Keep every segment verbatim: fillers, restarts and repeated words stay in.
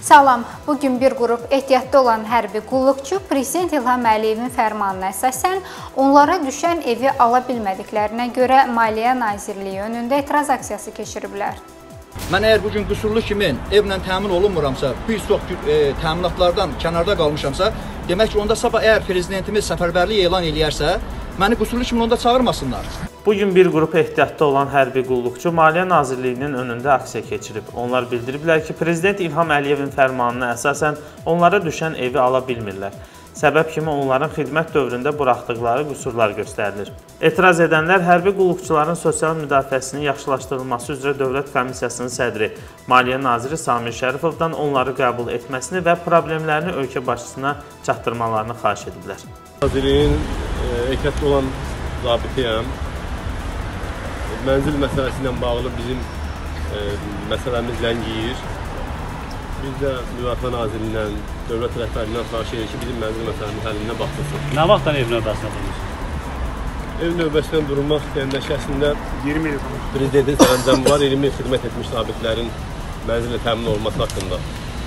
Salam, bugün bir qrup ehtiyatda olan hərbi qulluqçu Prezident İlham Əliyevin fərmanına əsasən onlara düşən evi ala bilmədiklərinə görə Maliyyə Nazirliyi önündə etiraz aksiyası keçiriblər. Mən əgər bugün qüsurlu kimi evlə təmin olunmuramsa, bir çox e, təminatlardan kənarda qalmışamsa, demək ki, onda sabah əgər Prezidentimiz səfərbərlik elan eləyərsə, məni qüsurlu kimi onda çağırmasınlar. Bugün bir qrup ehtiyatda olan hərbi qulluqçu Maliyyə Nazirliyinin önündə aksiya keçirib. Onlar bildiriblər ki, Prezident İlham Əliyevin fərmanına əsasən onlara düşən evi ala bilmirlər. Səbəb kimi onların xidmət dövründə buraxdıqları qüsurlar göstərilir. Etiraz edənlər hərbi qulluqçuların sosial müdafiəsinin yaxşılaşdırılması üzrə Dövlət Komissiyasının sədri Maliyyə Naziri Samir Şərifovdan onları qəbul etməsini və problemlərini ölkə başçısına çatdırmalarını xahiş ediblər. Nazirliyin ehtiyatda olan zabitiyəm. Mənzil məsələsi ilə bağlı bizim e, məsələmiz ləngiyir. Biz də Müdafiə Nazirliyindən, Dövlət rəhbərliyindən xahiş edir ki, bizim mənzil məsələmizin həllinə baxılsın. Nə vaxtdan ev növbəsində durmuşsunuz? Ev növbəsindən durmaq istəyəndə şəxsində iyirmi il Prezidentin sərəncamı var, iyirmi il xidmət etmiş zabitlərin mənzillə təmin olunması haqqında.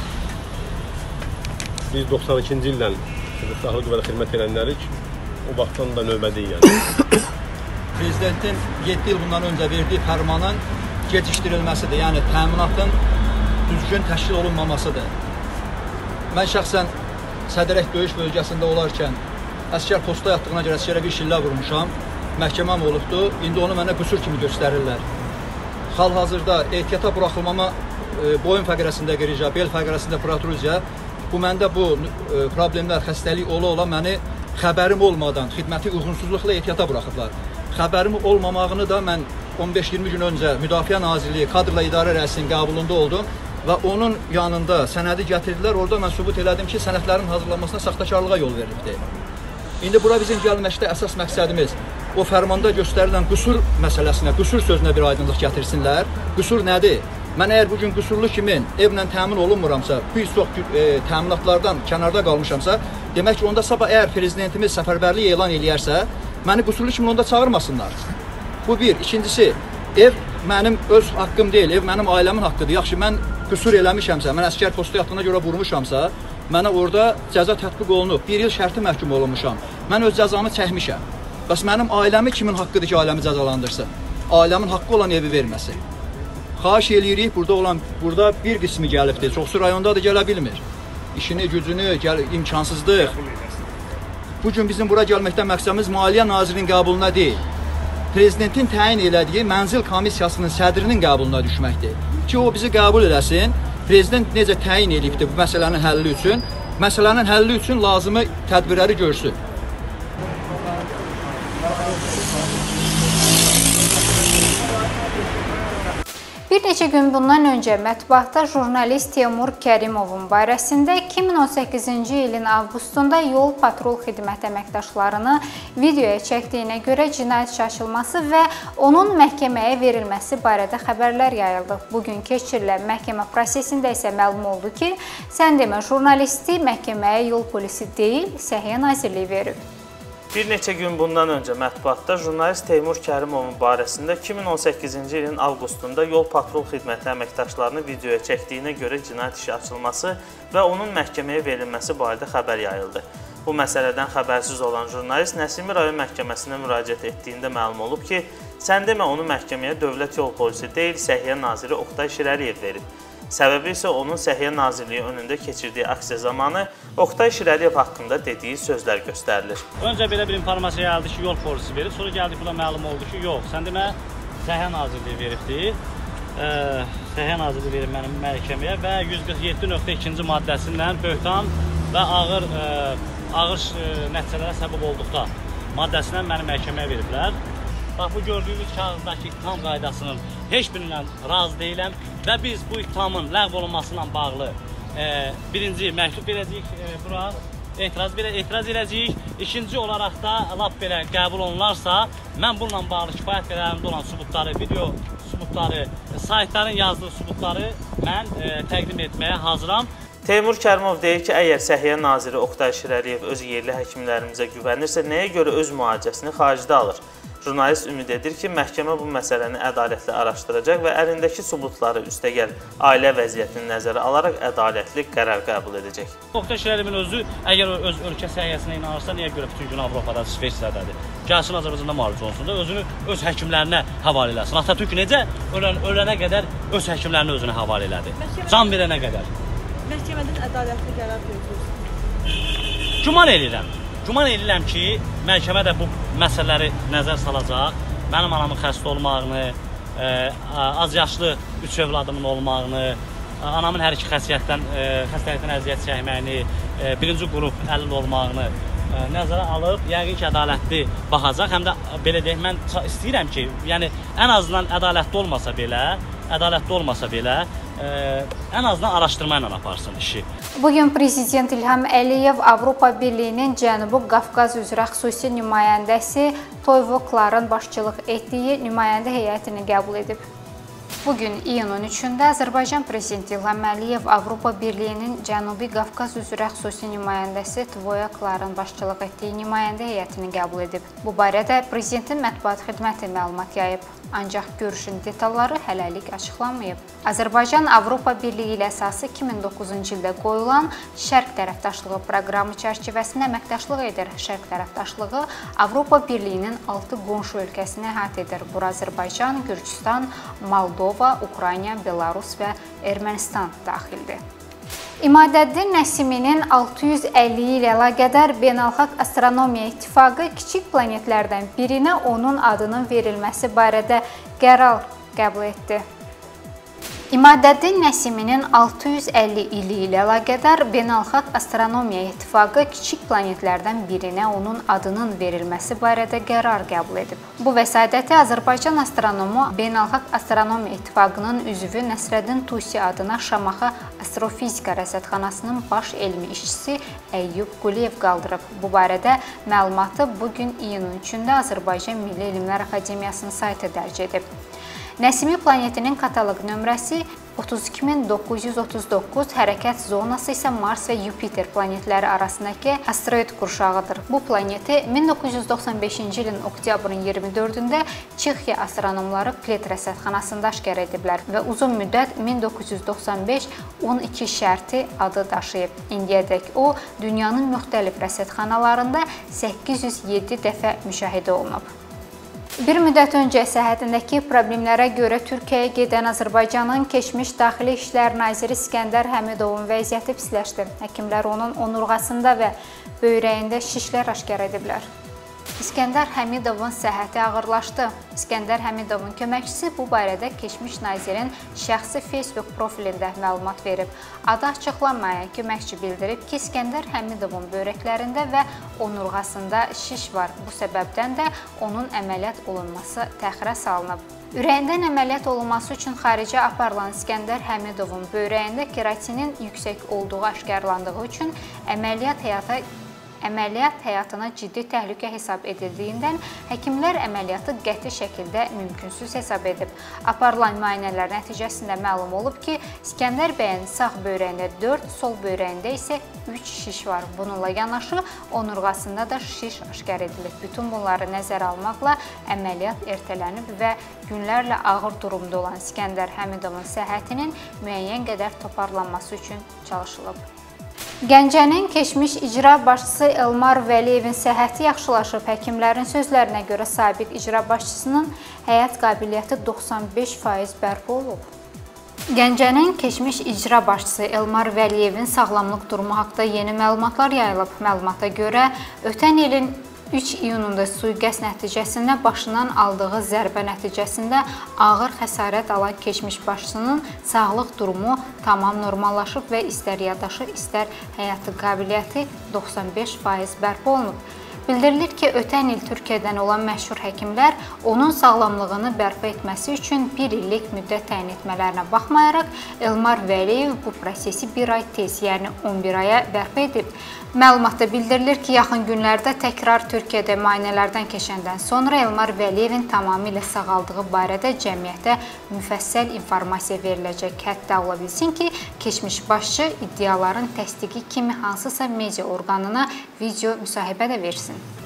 Biz doxsan ikinci ildən silahlı qüvvədə xidmət edənlərik, o vaxtdan da növbədəyik yəni. Prezidentin yeddi il bundan öncə verdiyi fərmanın gecikdirilməsidir, yəni təminatın düzgün təşkil olunmamasıdır. Mən şəxsən Sədərək döyüş bölgəsində olarkən əskər posta yatdığına görə əskərə bir şillə vurmuşam, məhkəməm olubdur, indi onu mənə qüsur kimi göstərirlər. Hal-hazırda ehtiyata buraxılmama e, boyun fəqərəsində qirica, bel fəqərəsində protruzya, bu məndə bu e, problemlər, xəstəlik ola-ola məni xəbərim olmadan xidməti uyğunsuzluqla ehtiyata buraxıblar. Xəbərim olmamağını da mən on beş iyirmi gün öncə Müdafiə Nazirliyi Kadrla İdarə Rəisinin qəbulunda oldum və onun yanında sənədi gətirdilər. Orada mən sübut elədim ki, sənədlərin hazırlanmasına saxtakarlığa yol verilibdir. İndi bura bizim gəlməkdə əsas məqsədimiz o fərmanda göstərilən qüsur məsələsinə, qüsur sözünə bir aydınlıq gətirsinlər. Qüsur nədir? Mən əgər bugün qüsurlu kimi evlə təmin olunmuramsa, bir çox e, təminatlardan kənarda qalmışamsa, demək ki, onda sabah əgər Prezidentimiz səfərbərlik elan eləyərsə, məni qüsurlu kimi onda çağırmasınlar. Bu bir. İkincisi, ev mənim öz haqqım deyil, ev mənim ailəmin haqqıdır. Yaxşı, mən qüsur eləmişəmsə, mən əskər posta yatdığına görə vurmuşamsa, mənə orada cəza tətbiq olunub, bir il şərti məhkum olunmuşam. Mən öz cəzamı çəkmişəm. Bəs mənim ailəmi kimin haqqıdır ki, ailəmi cəzalandırsın? Ailəmin haqqı olan evi verməsin. Xahiş eləyirik, burada olan, burada bir qismi gəlibdir, çoxsu rayonda da gələ bilmir. İşini, gücünü, gəl, imkansızdıq. Bugün bizim bura gəlməkdən məqsədimiz Maliyyə Nazirinin qəbuluna deyil, Prezidentin təyin elədiyi mənzil komissiyasının sədrinin qəbuluna düşməkdir. Ki, o bizi qəbul eləsin, Prezident necə təyin edibdir bu məsələnin həlli üçün, məsələnin həlli üçün lazımı tədbirləri görsün. Bir neçə gün bundan öncə mətbuatda jurnalist Teymur Kərimovun barəsində iki min on səkkizinci ilin avqustunda yol patrul xidmət əməkdaşlarını videoya çəkdiyinə görə cinayət işi açılması və onun məhkəməyə verilməsi barədə xəbərlər yayıldı. Bugün keçirilən məhkəmə prosesində isə məlum oldu ki, sən demə jurnalisti məhkəməyə yol polisi deyil, Səhiyyə Nazirliyi verib. Bir neçə gün bundan öncə mətbuatda jurnalist Teymur Kərimovun barəsində iki min on səkkizinci ilin avqustunda yol patrul xidməti əməkdaşlarını videoya çəkdiyinə görə cinayət işi açılması və onun məhkəməyə verilməsi barədə xəbər yayıldı. Bu məsələdən xəbərsiz olan jurnalist Nəsimi rayon məhkəməsinə müraciət etdiyində məlum olub ki, sən demə onu məhkəməyə dövlət yol polisi deyil, Səhiyyə Naziri Oqtay Şirəliyev verib. Səbəbi isə onun Səhiyyə Nazirliyi önündə keçirdiyi aksiya zamanı Oqtay Şirəliyev haqqında dediyi sözlər göstərilir. Öncə belə bir informasiya gəldi ki, yol polisi verib, sonra gəldik buna məlum oldu ki, yox, sən demə Səhiyyə Nazirliyi veribdir. E, Səhiyyə Nazirliyi verib mənim məhkəməyə və yüz qırx yeddi nöqtə ikinci maddəsindən böhtan və ağır, e, ağır e, nəticələrə səbəb olduqda maddəsindən mənim məhkəməyə veriblər. Bax, bu gördüyünüz kağızdakı ittiham qaydasının heç birindən razı deyiləm və biz bu ittihamın ləğv olunmasıyla bağlı e, birinci məktub verəcəyik e, bura, etiraz, etiraz edəcəyik. İkinci olaraq da lap belə qəbul olunarsa, mən bununla bağlı kifayət qədərimdə olan sübutları, video sübutları, saytların yazdığı sübutları mən e, təqdim etməyə hazıram. Teymur Kərimov deyir ki, əgər Səhiyyə Naziri Oqtay Şirəliyev öz yerli həkimlərimizə güvənirsə, nəyə görə öz müalicəsini xaricdə alır? Jurnalist ümid edir ki, məhkəmə bu məsələni ədalətli araşdıracaq və əlindəki sübutları üstəgəl ailə vəziyyətini nəzərə alaraq ədalətli qərar qəbul edəcək. Oktay Şərifin özü, əgər öz ölkə səhiyyəsinə inanırsa, niyə görə bütün gün Avropada, İsveçrədədir? Gəlsin Azərbaycanda müalicə olsun da, özünü öz həkimlərinə həvalə eləsin. Atatürk necə ölən, ölənə qədər öz həkimlərini özünə həvalə elədi? Can verənə qədər. Məhkəmədən ədalətli qərar gözləyir. Güman edirəm. Güman edirəm ki, məhkəmə də bu məsələləri nəzər salacaq. Mənim anamın xəstə olmağını, e, az yaşlı üç övladımın olmağını, anamın hər iki xəstəlikdən, e, xəstəlikdən əziyyət çəkməyini, e, birinci qrup əlil olmağını e, nəzərə alıb, yəqin ki, ədalətli baxacaq. Həm də belə deyək, mən istəyirəm ki, yəni ən azından ədalətli olmasa belə, ədalətli olmasa belə, e, ən azından araşdırma ilə aparsın işi. Bugün Prezident İlham Əliyev Avropa Birliyinin Cənubi Qafqaz üzrə xüsusi nümayəndəsi Toyvokların başçılıq etdiyi nümayəndə heyətini qəbul edib. Bugün iyunun üçündə Azərbaycan Prezidenti İlham Əliyev Avropa Birliyinin Cənubi Qafqaz üzrə xüsusi nümayəndəsi Toyvokların başçılıq etdiyi nümayəndə heyətini qəbul edib. Bu barədə Prezidentin mətbuat xidməti məlumat yayıb. Ancaq görüşün detalları hələlik açıqlanmayıb. Azərbaycan Avropa Birliyi ilə əsası iki min doqquzuncu ildə qoyulan Şərq tərəfdaşlığı proqramı çərçivəsində əməkdaşlıq edir. Şərq tərəfdaşlığı Avropa Birliyinin altı qonşu ölkəsini əhatə edir. Bura Azərbaycan, Gürcüstan, Moldova, Ukrayna, Belarus və Ermənistan daxildir. İmadəddin Nəsiminin altı yüz əlli ilə əlaqədar Beynəlxalq Astronomiya İttifaqı kiçik planetlərdən birinə onun adının verilməsi barədə qərar qəbul etdi. İmadəddin Nəsiminin altı yüz əlli ili ilə əlaqədar Beynəlxalq Astronomiya İttifaqı kiçik planetlərdən birinə onun adının verilməsi barədə qərar qəbul edib. Bu vəsadəti Azərbaycan astronomu Beynəlxalq Astronomiya İttifaqının üzvü Nəsrəddin Tusi adına Şamaxı Astrofizika Rəsədxanasının baş elmi işçisi Əyyub Quliyev qaldırıb. Bu barədə məlumatı bugün iyunun üçündə Azərbaycan Milli Elmlər Akademiyasının saytı dərc edib. Nəsimi planetinin kataloq nömrəsi otuz iki min doqquz yüz otuz doqquz, hərəkət zonası isə Mars və Yupiter planetləri arasındakı asteroid qurşağıdır. Bu planeti min doqquz yüz doxsan beşinci ilin oktyabrın iyirmi dördündə Çexiya astronomları Klet rəsədxanasında aşkar ediblər və uzun müddət min doqquz yüz doxsan beş on iki şərti adı daşıyıb. İndiyədək o, dünyanın müxtəlif rəsədxanalarında səkkiz yüz yeddi dəfə müşahidə olunub. Bir müddət öncə səhhətindəki problemlərə görə Türkiyəyə gedən Azərbaycanın keçmiş Daxili İşlər Naziri İskəndər Həmidovun vəziyyəti pisləşdi. Həkimlər onun onurğasında və böyrəyində şişlər aşkar ediblər. İskəndər Həmidovun səhhəti ağırlaşdı. İskəndər Həmidovun köməkçisi bu barədə keçmiş nazirin şəxsi Facebook profilində məlumat verib. Adı açıqlanmayan köməkçi bildirib ki, İskəndər Həmidovun böyrəklərində və onurğasında şiş var. Bu səbəbdən də onun əməliyyat olunması təxirə salınıb. Ürəyindən əməliyyat olunması üçün xaricə aparılan İskəndər Həmidovun böyrəyində keratinin yüksək olduğu aşkarlandığı üçün əməliyyat həyata Əməliyyat həyatına ciddi təhlükə hesab edildiyindən həkimlər əməliyyatı qəti şəkildə mümkünsüz hesab edib. Aparılan müayinələr nəticəsində məlum olub ki, İskəndər bəyin sağ böyrəyində dörd, sol böyrəyində isə üç şiş var. Bununla yanaşı onurğasında da şiş aşkar edilib. Bütün bunları nəzərə almaqla əməliyyat ertələnib və günlərlə ağır durumda olan İskəndər Həmidovun səhhətinin müəyyən qədər toparlanması üçün çalışılıb. Gəncənin keçmiş icra başçısı Elmar Vəliyevin səhhəti yaxşılaşıb. Həkimlərin sözlərinə görə sabiq icra başçısının həyat qabiliyyəti doxsan beş faiz bərpa olub. Gəncənin keçmiş icra başçısı Elmar Vəliyevin sağlamlıq durumu haqqında yeni məlumatlar yayılıb. Məlumata görə ötən ilin üç iyununda sui-qəsd nəticəsində başından aldığı zərbə nəticəsində ağır xəsarət alan keçmiş başçının sağlıq durumu tamam normallaşıb və istər yaddaşı, istər həyatı qabiliyyəti doxsan beş faiz bərpa olunub. Bildirilir ki, ötən il Türkiyədən olan məşhur həkimlər onun sağlamlığını bərpa etməsi üçün bir illik müddət təyin etmələrinə baxmayaraq, Elmar Vəliyev bu prosesi bir ay tez, yəni on bir aya bərpa edib. Məlumatda bildirilir ki, yaxın günlərdə təkrar Türkiyədə müayinələrdən keçəndən sonra Elmar Vəliyevin tamamilə sağaldığı barədə cəmiyyətə müfəssəl informasiya veriləcək. Hətta ola bilsin ki, keçmiş başçı iddiaların təsdiqi kimi hansısa media orqanına video müsahibə də versin.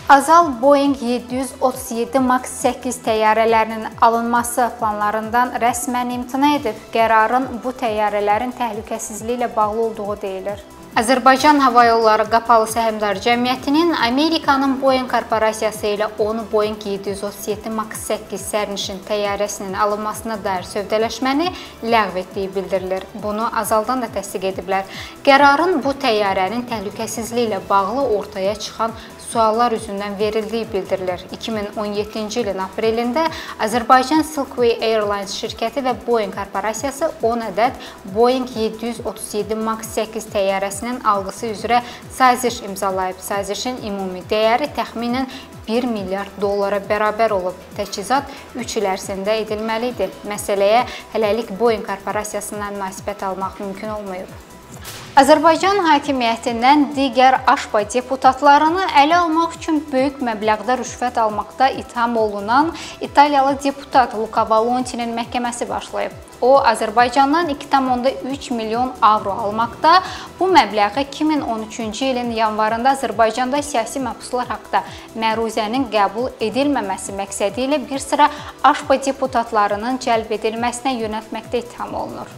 Azal Boeing yeddi yüz otuz yeddi Max səkkiz təyyarələrinin alınması planlarından rəsmən imtina edib. Qərarın bu təyyarələrin təhlükəsizliyi ilə bağlı olduğu deyilir. Azərbaycan Hava Yolları Qapalı Səhmdar Cəmiyyətinin Amerikanın Boeing korporasiyası ilə on Boeing yeddi yüz otuz yeddi Max səkkiz sərnişin təyyarəsinin alınmasına dair sövdələşməni ləğv etdiyi bildirilir. Bunu Azaldan da təsdiq ediblər. Qərarın bu təyyarənin təhlükəsizliyi ilə bağlı ortaya çıxan suallar üzündən verildiyi bildirilir. iki min on yeddinci ilin aprelində Azərbaycan Silkway Airlines şirkəti və Boeing korporasiyası on ədəd Boeing yeddi yüz otuz yeddi Max səkkiz təyyarəsinin algısı üzrə saziş imzalayıb. Sazişin ümumi dəyəri təxminən bir milyard dollara bərabər olub. Təchizat üç il ərzində edilməli idi. Məsələyə hələlik Boeing korporasiyasından münasibət almaq mümkün olmayıb. Azərbaycan hakimiyyətindən digər AŞPA deputatlarını ələ almaq üçün böyük məbləğdə rüşvət almaqda itham olunan İtaliyalı deputat Luca Valontinin məhkəməsi başlayıb. O, Azərbaycandan iki tam üç milyon avro almaqda, bu məbləği iki min on üçüncü ilin yanvarında Azərbaycanda siyasi məhbuslar haqqında məruzənin qəbul edilməməsi məqsədi ilə bir sıra AŞPA deputatlarının cəlb edilməsinə yönəltməkdə itham olunur.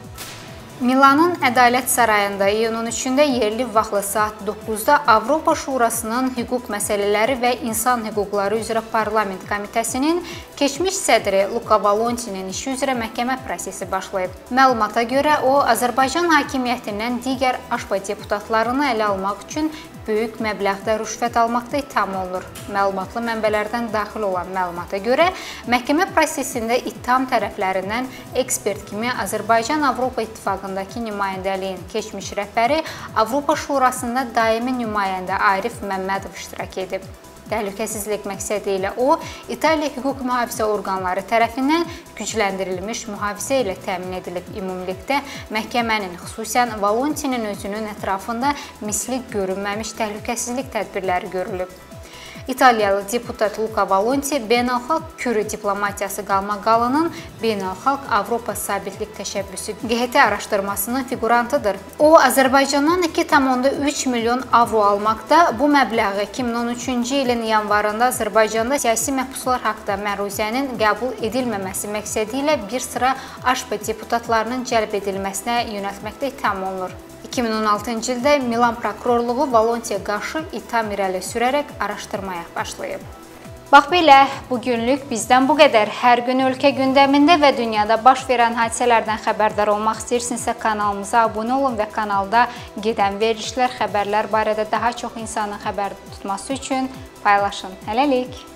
Milanın Ədalət Sarayında iyunun üçündə yerli vaxtla saat doqquzda Avropa Şurasının hüquq məsələləri və insan hüquqları üzrə Parlament Komitəsinin keçmiş sədri Luca Valontinin işi üzrə məhkəmə prosesi başlayıb. Məlumata görə o, Azərbaycan hakimiyyətindən digər AŞPA deputatlarını ələ almaq üçün böyük məbləğdə rüşvət almaqda itham olunur. Məlumatlı mənbələrdən daxil olan məlumata görə, məhkəmə prosesində ittiham tərəflərindən ekspert kimi Azərbaycan Avropa İttifaqındakı nümayəndəliyin keçmiş rəhbəri Avropa Şurasında daimi nümayəndə Arif Məmmədov iştirak edib. Təhlükəsizlik məqsədi ilə o, İtaliya hüquq mühafizə orqanları tərəfindən gücləndirilmiş mühafizə ilə təmin edilib. Ümumilikdə məhkəmənin xüsusən Valontinin özünün ətrafında misli görünməmiş təhlükəsizlik tədbirləri görülüb. İtaliyalı deputat Luca Valonti beynəlxalq kürü diplomatiyası qalmaqalının Beynəlxalq Avropa Sabitlik Təşəbbüsü G H T araşdırmasının figurantıdır. O, Azərbaycandan iki tam üç milyon avro almaqda, bu məbləği iki min on üçüncü ilin yanvarında Azərbaycanda siyasi məhbuslar haqqında məruzənin qəbul edilməməsi məqsədi ilə bir sıra AŞPA deputatlarının cəlb edilməsinə yönəltməkdə itham olunur. iki min on altıncı ildə Milan prokurorluğu Valontiyə qarşı itham irəli sürərək araşdırmaya başlayıb. Bax belə, bugünlük bizdən bu qədər. Hər gün ölkə gündəmində və dünyada baş verən hadisələrdən xəbərdar olmaq istəyirsinizsə kanalımıza abunə olun və kanalda gedən verilişlər, xəbərlər barədə daha çox insanın xəbər tutması üçün paylaşın. Hələlik!